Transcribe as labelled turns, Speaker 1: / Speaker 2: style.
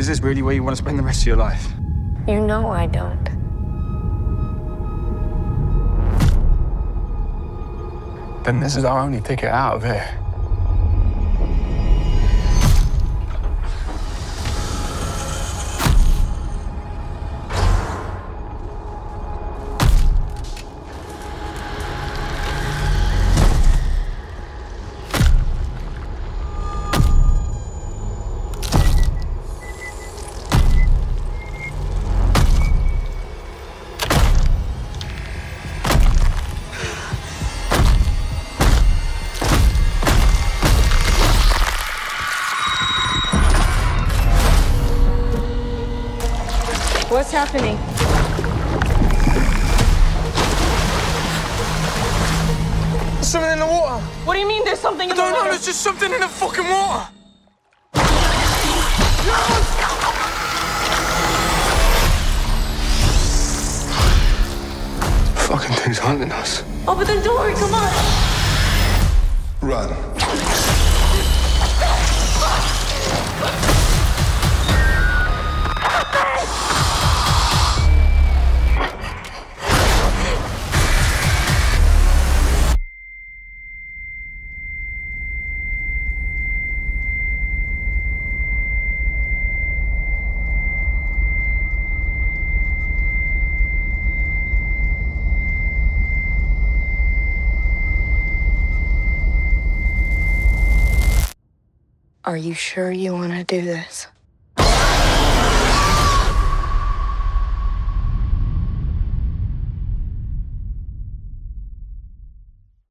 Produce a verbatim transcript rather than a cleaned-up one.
Speaker 1: this really where you want to spend the rest of your life?
Speaker 2: You know I don't.
Speaker 1: Then this is our only ticket out of here.
Speaker 2: What's happening?
Speaker 1: There's something in the water.
Speaker 2: What do you mean there's something in the
Speaker 1: I don't
Speaker 2: water?
Speaker 1: know, there's just something in the fucking water. Fucking thing's hunting us.
Speaker 2: Open the door, come on.
Speaker 3: Run.
Speaker 2: Are you sure you want to do this?